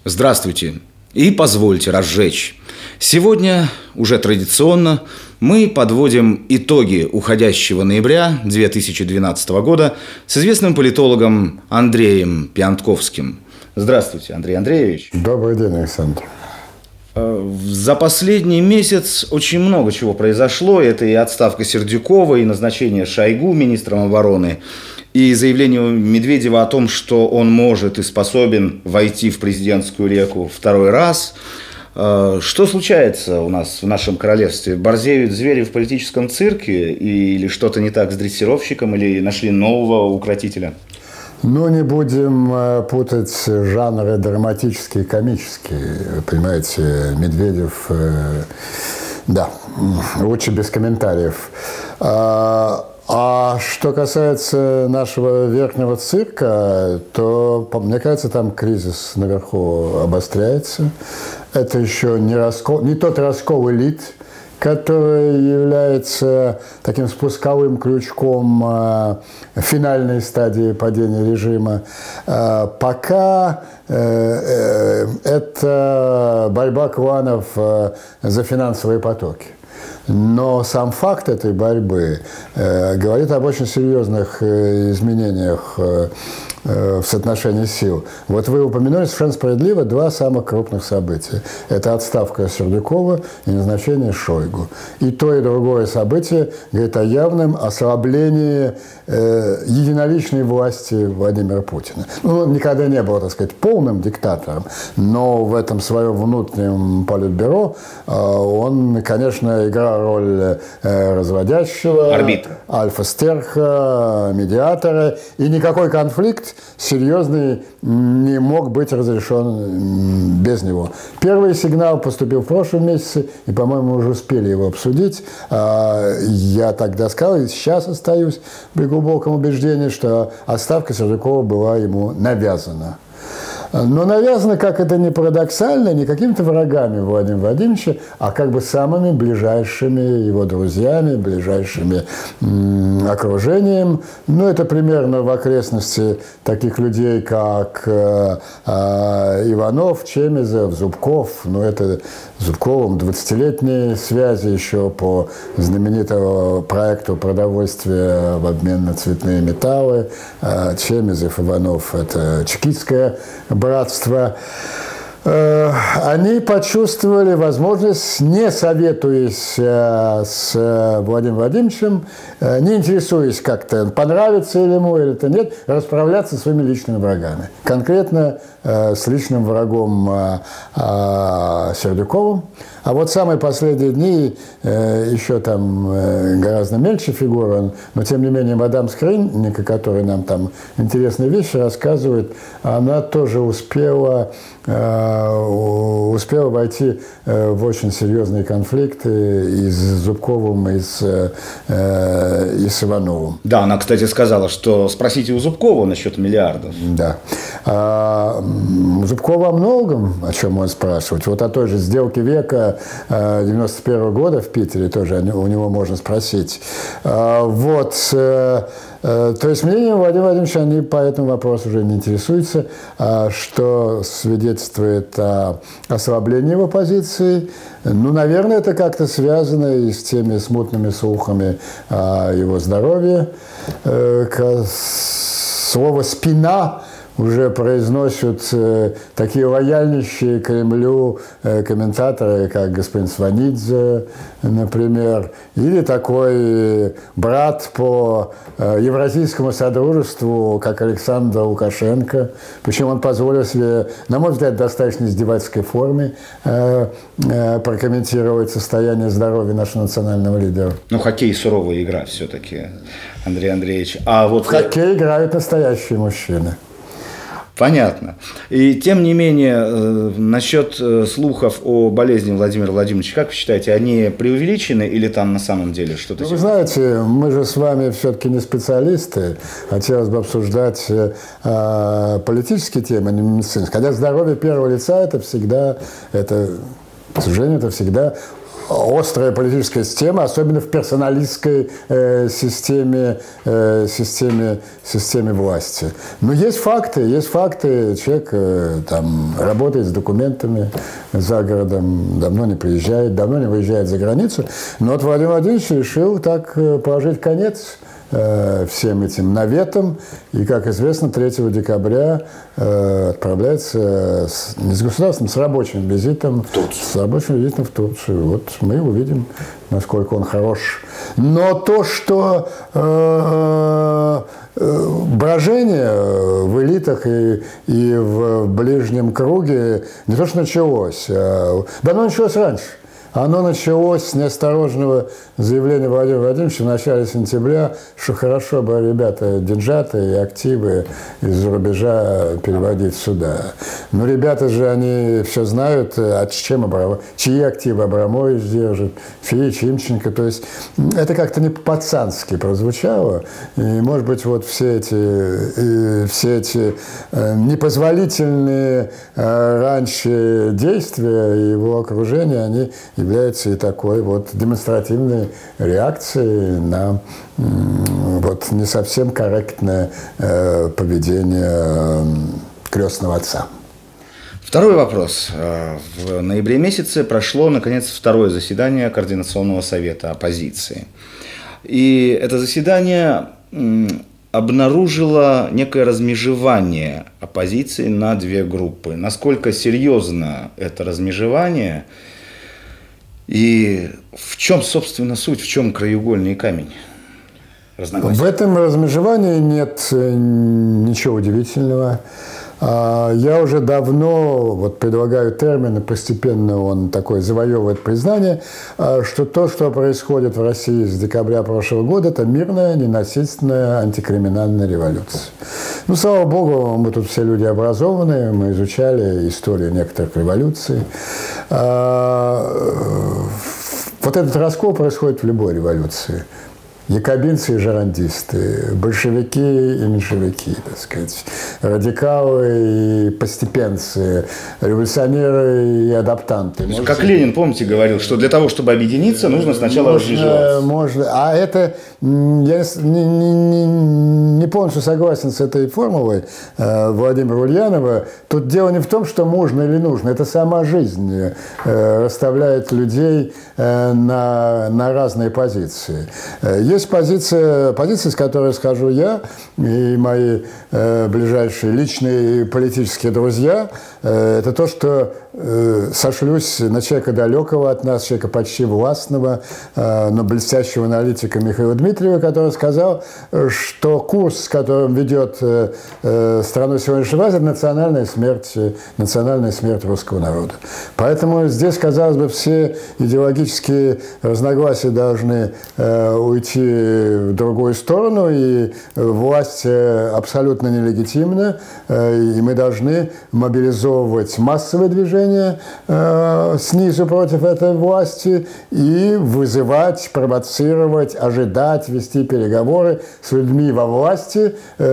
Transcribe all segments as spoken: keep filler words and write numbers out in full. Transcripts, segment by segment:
Здравствуйте и позвольте разжечь. Сегодня, уже традиционно, мы подводим итоги уходящего ноября две тысячи двенадцатого года с известным политологом Андреем Пиантковским. Здравствуйте, Андрей Андреевич. Добрый день, Александр. За последний месяц очень много чего произошло. Это и отставка Сердюкова, и назначение Шойгу министром обороны, и заявление Медведева о том, что он может и способен войти в президентскую реку второй раз. Что случается у нас в нашем королевстве? Борзеют звери в политическом цирке? Или что-то не так с дрессировщиком? Или нашли нового укротителя? Ну, не будем путать жанры драматические и комические. Понимаете, Медведев, э, да, лучше без комментариев. А, а что касается нашего верхнего цирка, то, мне кажется, там кризис наверху обостряется. Это еще не, раскол, не тот раскол элит, который является таким спусковым крючком э, финальной стадии падения режима. Э, пока э, э, это борьба кланов э, за финансовые потоки. Но сам факт этой борьбы э, говорит об очень серьезных э, изменениях э, в соотношении сил. Вот вы упомянули совершенно справедливо два самых крупных события. Это отставка Сердюкова и назначение Шойгу. И то, и другое событие говорит о явном ослаблении э, единоличной власти Владимира Путина. Ну, он никогда не был, так сказать, полным диктатором, но в этом своем внутреннем политбюро э, он, конечно, играл роль э, разводящего, арбитра, альфа-стерха, медиатора, и никакой конфликт серьезный не мог быть разрешен без него. Первый сигнал поступил в прошлом месяце, и, по-моему, уже успели его обсудить. Я тогда сказал, и сейчас остаюсь при глубоком убеждении, что отставка Сердюкова была ему навязана. Но навязано, как это не парадоксально, не какими-то врагами Владимира Владимировича, а как бы самыми ближайшими его друзьями, ближайшими м, окружением. Ну, это примерно в окрестности таких людей, как э, э, Иванов, Чемизов, Зубков. Ну, это с Зубковым двадцатилетние связи еще по знаменитому проекту продовольствия в обмен на цветные металлы. Э, Чемизов, Иванов – это чекистское братство. Они почувствовали возможность, не советуясь с Владимиром Владимировичем, не интересуясь как-то, понравится ли ему или это нет, расправляться со своими личными врагами. Конкретно с личным врагом Сердюковым. А вот самые последние дни, еще там гораздо мельче фигура, но тем не менее мадам Скрынника, которая нам там интересные вещи рассказывает, она тоже успела, успела войти в очень серьезные конфликты и с Зубковым, и с, и с Ивановым. Да, она, кстати, сказала, что спросите у Зубкова насчет миллиардов. Да. А, Зубкова о многом, о чем можно спрашивать. Вот о той же сделке века девяносто первого года в Питере тоже у него можно спросить. Вот. То есть мнение Владимира Владимировича, они по этому вопросу уже не интересуются, что свидетельствует о ослаблении его позиции. Ну, наверное, это как-то связано и с теми смутными слухами о его здоровье. Слово «спина» уже произносят э, такие лояльнейшие Кремлю э, комментаторы, как господин Сванидзе, например, или такой брат по э, Евразийскому содружеству, как Александр Лукашенко. Причем он позволил себе, на мой взгляд, в достаточно издевательской форме э, э, прокомментировать состояние здоровья нашего национального лидера. Ну, хоккей – суровая игра все-таки, Андрей Андреевич. А вот... В хоккей играют настоящие мужчины. Понятно. И тем не менее, насчет слухов о болезни Владимира Владимировича, как вы считаете, они преувеличены или там на самом деле что-то? Ну, вы знаете, мы же с вами все-таки не специалисты. Хотелось бы обсуждать э, политические темы, не медицинские. Хотя здоровье первого лица – это всегда, это, к сожалению, это всегда острая политическая система, особенно в персоналистской э, системе, э, системе, системе власти. Но есть факты, есть факты. Человек э, там работает с документами за городом, давно не приезжает, давно не выезжает за границу. Но вот Владимир Владимирович решил так положить конец всем этим наветам, и, как известно, третьего декабря э, отправляется с, не с государственным, с рабочим визитом, с рабочим визитом в Турцию. Вот мы увидим, насколько он хорош. Но то, что э, э, брожение в элитах и, и в ближнем круге не то, что началось, а давно началось раньше. Оно началось с неосторожного заявления Владимира Владимировича в начале сентября, что хорошо бы ребята деньжаты и активы из-за рубежа переводить сюда. Но ребята же, они все знают, а чем Абрам... чьи активы Абрамович держит, Филипп Чимченко. То есть это как-то не по-пацански прозвучало. И, может быть, вот все эти, все эти непозволительные раньше действия его окружения, они является и такой вот демонстративной реакцией на вот не совсем корректное э, поведение э, крестного отца. Второй вопрос. В ноябре месяце прошло, наконец, второе заседание Координационного совета оппозиции. И это заседание обнаружило некое размежевание оппозиции на две группы. Насколько серьезно это размежевание? И в чем, собственно, суть, в чем краеугольный камень разногласий? В этом размежевании нет ничего удивительного. Я уже давно вот предлагаю термин, и постепенно он такой завоевывает признание, что то, что происходит в России с декабря прошлого года, это мирная, ненасильственная антикриминальная революция. Ну, слава богу, мы тут все люди образованные, мы изучали историю некоторых революций. Вот этот раскол происходит в любой революции. Якобинцы и жерандисты, большевики и меньшевики, так сказать, радикалы и постепенцы, революционеры и адаптанты. Можете... Как Ленин, помните, говорил, что для того, чтобы объединиться, нужно сначала разъезжаться. Можно. А это, я не, не, не полностью согласен с этой формулой Владимира Ульянова. Тут дело не в том, что можно или нужно, это сама жизнь расставляет людей на, на разные позиции. Есть позиция, позиция, с которой схожу я и мои э, ближайшие личные политические друзья. Э, это то, что э, сошлюсь на человека далекого от нас, человека почти властного, э, но блестящего аналитика Михаила Дмитриева, который сказал, что курс, с которым ведет э, э, страну сегодняшнего раза, это национальная смерть, национальная смерть русского народа. Поэтому здесь, казалось бы, все идеологические разногласия должны э, уйти в другую сторону, и власть абсолютно нелегитимна, и мы должны мобилизовывать массовое движение снизу против этой власти и вызывать, провоцировать, ожидать, вести переговоры с людьми во власти,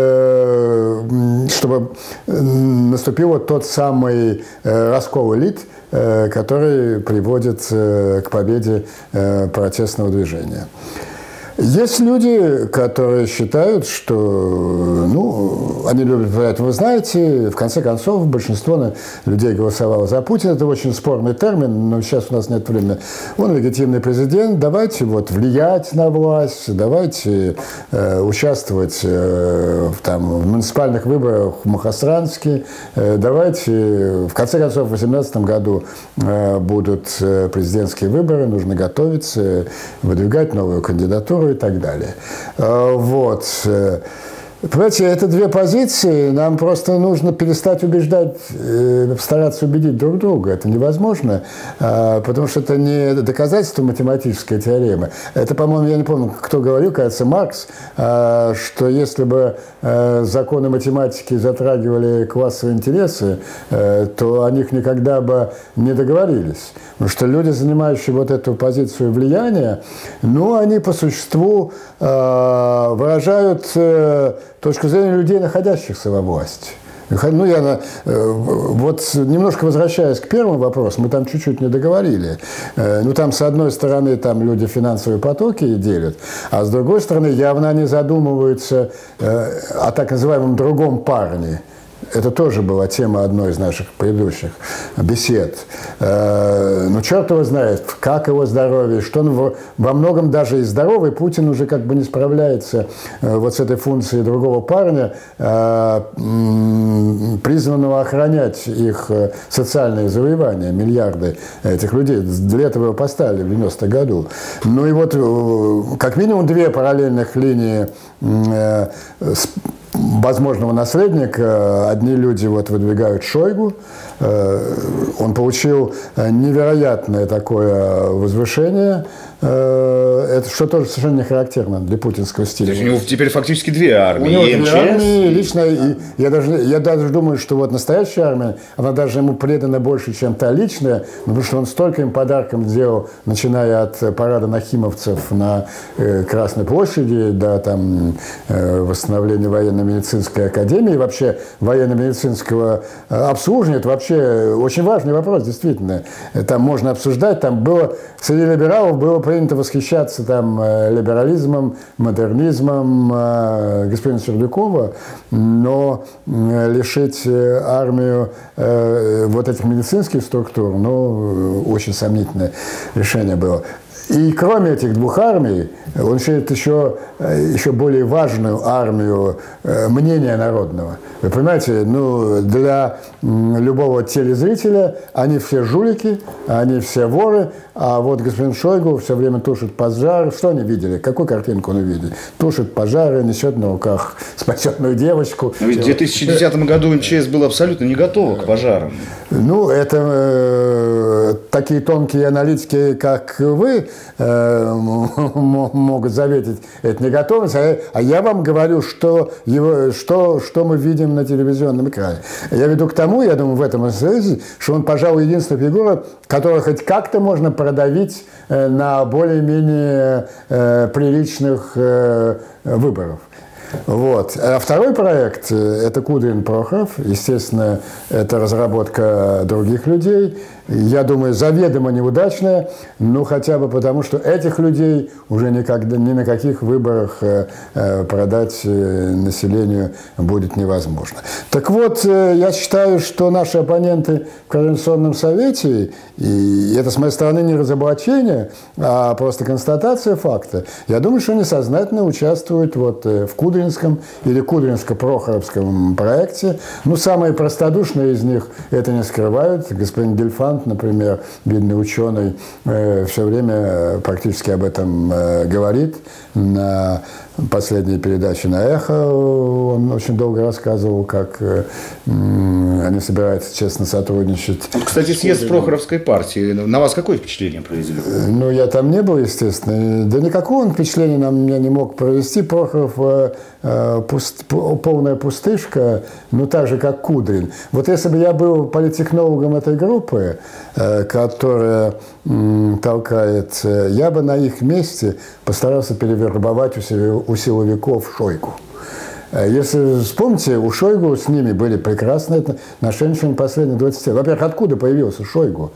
чтобы наступил вот тот самый раскол элит, который приводит к победе протестного движения. Есть люди, которые считают, что, ну, они любят, вы знаете, в конце концов, большинство людей голосовало за Путина. Это очень спорный термин, но сейчас у нас нет времени. Он легитимный президент, давайте вот влиять на власть, давайте э, участвовать э, в, там, в муниципальных выборах в Мухосранске, э, давайте, в конце концов, в две тысячи восемнадцатом году э, будут президентские выборы, нужно готовиться, выдвигать новую кандидатуру и так далее. Вот. Понимаете, это две позиции, нам просто нужно перестать убеждать, стараться убедить друг друга. Это невозможно, потому что это не доказательство математической теоремы. Это, по-моему, я не помню, кто говорил, кажется, Маркс, что если бы законы математики затрагивали классовые интересы, то о них никогда бы не договорились. Потому что люди, занимающие вот эту позицию влияния, ну, они по существу выражают точку зрения людей, находящихся во власти. Ну, я, вот немножко возвращаясь к первому вопросу, мы там чуть-чуть не договорили. Ну, там, с одной стороны, там люди финансовые потоки делят, а с другой стороны, явно они задумываются о так называемом другом парне. Это тоже была тема одной из наших предыдущих бесед. Ну, черт его знает, как его здоровье, что он во многом даже и здоровый, Путин уже как бы не справляется вот с этой функцией другого парня, призванного охранять их социальные завоевания, миллиарды этих людей. Для этого его поставили в девяностом году. Ну и вот как минимум две параллельных линии возможного наследника. Одни люди вот выдвигают Шойгу. Он получил невероятное такое возвышение. Это что тоже совершенно не характерно для путинского стиля. То есть у него теперь фактически две армии. У него две армии, лично, и я, даже, я даже думаю, что вот настоящая армия, она даже ему предана больше, чем та личная, потому что он столько им подарком сделал, начиная от парада нахимовцев на э, Красной площади до там, э, восстановления военно-медицинской академии, и вообще военно-медицинского обслуживания. Это вообще очень важный вопрос, действительно. Там можно обсуждать, там было, среди либералов было принято восхищаться там либерализмом, модернизмом э, господина Сердюкова, но лишить армию э, вот этих медицинских структур, ну, очень сомнительное решение было. И кроме этих двух армий, он считает еще, еще более важную армию мнения народного. Вы понимаете, ну, для любого телезрителя они все жулики, они все воры, а вот господин Шойгу все время тушит пожар. Что они видели? Какую картинку он увидел? Тушит пожары, несет на руках спасенную девочку. Но ведь в две тысячи десятом году эм че эс было абсолютно не готово к пожарам. Ну, это э, такие тонкие аналитики, как вы, э, могут заметить эту неготовность. А, а я вам говорю, что, его, что, что мы видим на телевизионном экране. Я веду к тому, я думаю, в этом смысле, что он, пожалуй, единственная фигура, которую хоть как-то можно продавить э, на более-менее э, приличных э, выборах. Вот. А второй проект – это Кудрин-Прохоров. Естественно, это разработка других людей. Я думаю, заведомо неудачная, но хотя бы потому, что этих людей уже никогда, ни на каких выборах продать населению будет невозможно. Так вот, я считаю, что наши оппоненты в Координационном совете, и это с моей стороны не разоблачение, а просто констатация факта, я думаю, что они сознательно участвуют вот в Кудринском или Кудринско-Прохоровском проекте. Ну, самые простодушные из них это не скрывают. Господин Гельфанд, например, видный ученый, э, все время практически об этом э, говорит. На последней передаче на «Эхо» он очень долго рассказывал, как э, они собираются честно сотрудничать. Вот, кстати, съезд Прохоровской партии. На вас какое впечатление произвел? Ну, я там не был, естественно. Да никакого он впечатления на меня не мог провести. Прохоров э, э, пуст, полная пустышка, ну, так же, как Кудрин. Вот если бы я был политтехнологом этой группы, э, которая э, толкает, э, я бы на их месте постарался перевербовать у, себе, у силовиков Шойгу. Если вспомните, у Шойгу с ними были прекрасные отношения в последние двадцать лет. Во-первых, откуда появился Шойгу?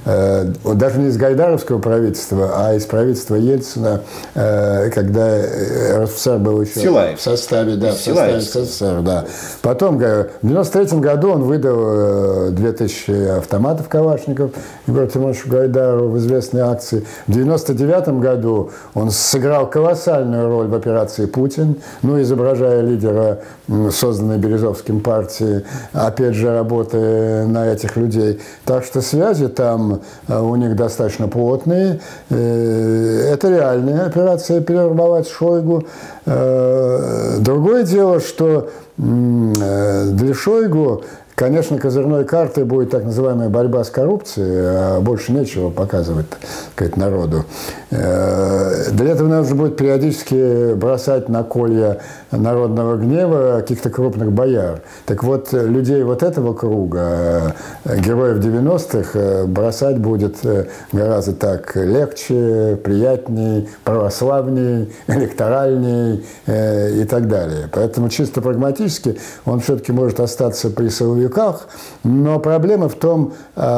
Даже не из гайдаровского правительства, а из правительства Ельцина, когда РСФСР был еще Силаев. в составе, да, в составе СССР. Да. Потом, в девяносто третьем году он выдал две тысячи автоматов Калашников Егору Тимофеевичу Гайдару в известной акции. В девяносто девятом году он сыграл колоссальную роль в операции «Путин», ну, изображая лидера, созданной Березовским партии, опять же, работая на этих людей. Так что связи там у них достаточно плотные. Это реальная операция перевербовать Шойгу. Другое дело, что для Шойгу Конечно, козырной картой будет так называемая борьба с коррупцией, а больше нечего показывать, так сказать, народу. Для этого нужно будет периодически бросать на колья народного гнева каких-то крупных бояр. Так вот, людей вот этого круга, героев девяностых, бросать будет гораздо так легче, приятней, православней, электоральней и так далее. Поэтому чисто прагматически он все-таки может остаться при силовиках, но проблема в том,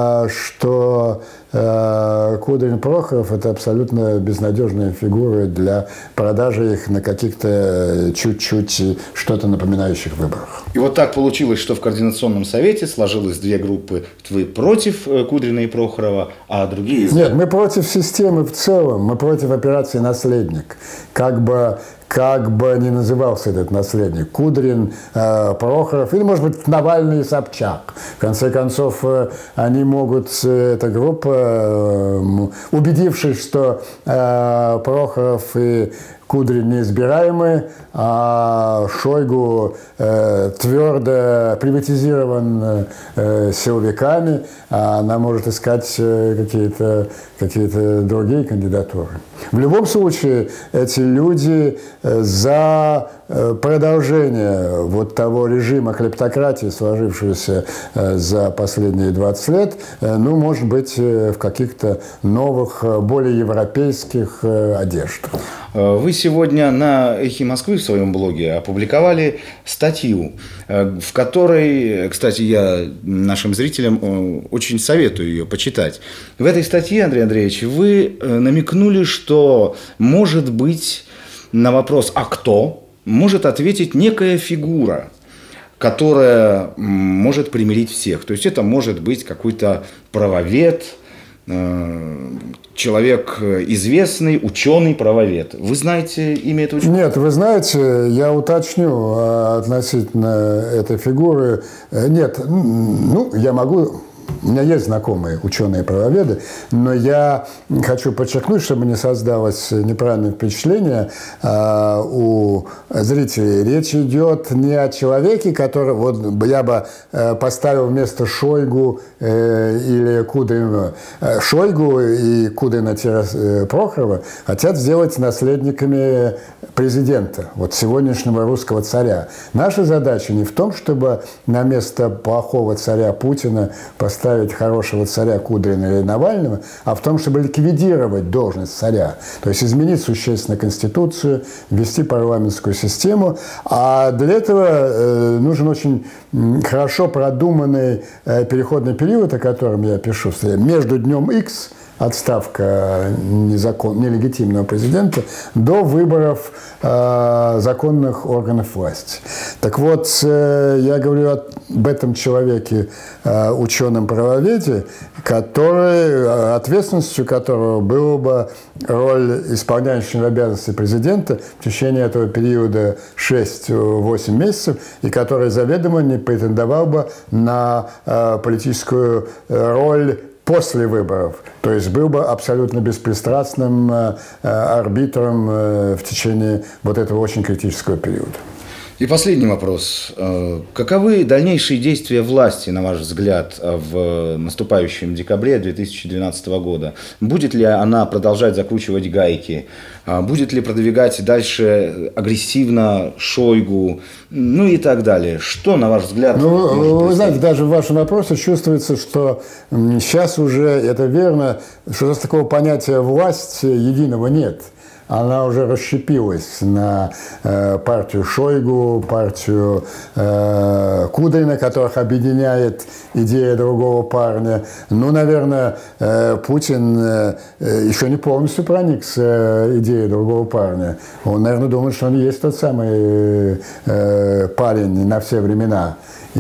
что Кудрин, Прохоров – это абсолютно безнадежные фигуры для продажи их на каких-то чуть-чуть что-то напоминающих выборах. И вот так получилось, что в Координационном совете сложилось две группы. Вы против Кудрина и Прохорова, а другие… Нет, мы против системы в целом, мы против операции «Наследник». Как бы… как бы ни назывался этот наследник, Кудрин, э, Прохоров, или, может быть, Навальный и Собчак. В конце концов, э, они могут, э, эта группа, э, убедившись, что э, Прохоров и Кудрин неизбираемы, а Шойгу э, твердо приватизирован э, силовиками, а она может искать э, какие-то какие-то другие кандидатуры. В любом случае, эти люди э, за э, продолжение вот того режима клептократии, сложившегося э, за последние двадцать лет, э, ну, может быть, э, в каких-то новых, э, более европейских э, одеждах. Вы сегодня на «Эхе Москвы» в своем блоге опубликовали статью, в которой, кстати, я нашим зрителям очень советую ее почитать. В этой статье, Андрей Андреевич, вы намекнули, что, может быть, на вопрос «а кто?» может ответить некая фигура, которая может примирить всех. То есть это может быть какой-то правовед, человек известный, ученый, правовед. Вы знаете имя этого человека? Нет, вы знаете, я уточню относительно этой фигуры. Нет, ну, я могу... У меня есть знакомые ученые-правоведы, но я хочу подчеркнуть, чтобы не создалось неправильное впечатление э, у зрителей. Речь идет не о человеке, который вот я бы э, поставил вместо Шойгу э, или Кудрина. Шойгу и Кудрина-Прохорова хотят сделать наследниками президента, вот сегодняшнего русского царя. Наша задача не в том, чтобы на место плохого царя Путина поставить хорошего царя Кудрина или Навального, а в том, чтобы ликвидировать должность царя. То есть изменить существенно Конституцию, ввести парламентскую систему. А для этого э, нужен очень хорошо продуманный э, переходный период, о котором я пишу, между днем Х, отставка незакон, нелегитимного президента, до выборов э, законных органов власти. Так вот, э, я говорю об этом человеке, э, ученом-правоведе, который, ответственностью которого была бы роль исполняющего обязанности президента в течение этого периода шесть-восемь месяцев, и который заведомо не претендовал бы на э, политическую роль после выборов, то есть был бы абсолютно беспристрастным э, арбитром э, в течение вот этого очень критического периода. И последний вопрос. Каковы дальнейшие действия власти, на ваш взгляд, в наступающем декабре две тысячи двенадцатого года? Будет ли она продолжать закручивать гайки? Будет ли продвигать дальше агрессивно Шойгу? Ну и так далее. Что, на ваш взгляд? Ну, вы знаете, даже в вашем вопросе чувствуется, что сейчас уже, это верно, что такого понятия «власть» единого нет. Она уже расщепилась на э, партию Шойгу, партию э, Кудрина, которых объединяет идея другого парня. Ну, наверное, э, Путин э, еще не полностью проникся э, идеей другого парня. Он, наверное, думает, что он есть тот самый э, парень на все времена. И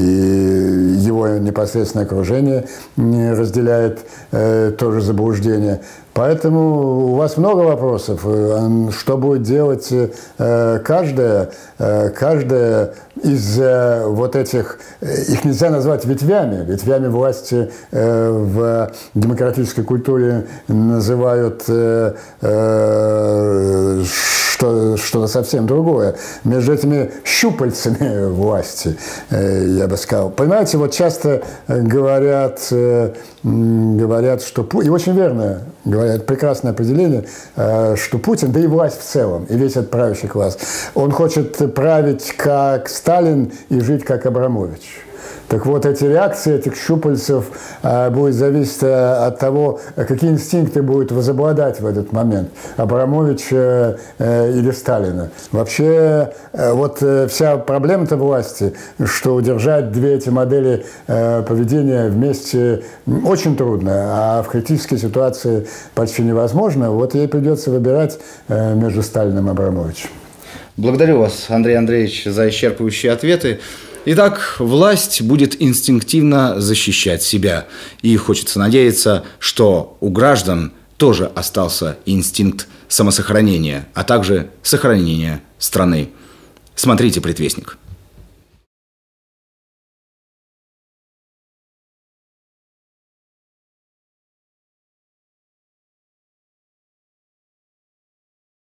его непосредственное окружение разделяет э, то же заблуждение. Поэтому у вас много вопросов. Что будет делать э, каждая, э, каждая из э, вот этих, их нельзя назвать ветвями, ветвями власти э, в демократической культуре называют э, э, что, что-то совсем другое. Между этими щупальцами власти, э, я бы сказал. Понимаете, вот часто говорят, э, говорят, что... И очень верно говорят, прекрасное определение, э, что Путин, да и власть в целом, и весь этот правящий класс, он хочет править как Сталин и жить как Абрамович. Так вот, эти реакции этих щупальцев э, будут зависеть э, от того, какие инстинкты будут возобладать в этот момент, Абрамовича э, или Сталина. Вообще, э, вот э, вся проблема-то власти, что удержать две эти модели э, поведения вместе очень трудно, а в критической ситуации почти невозможно. Вот ей придется выбирать э, между Сталиным и Абрамовичем. Благодарю вас, Андрей Андреевич, за исчерпывающие ответы. Итак, власть будет инстинктивно защищать себя. И хочется надеяться, что у граждан тоже остался инстинкт самосохранения, а также сохранения страны. Смотрите «Предвестник».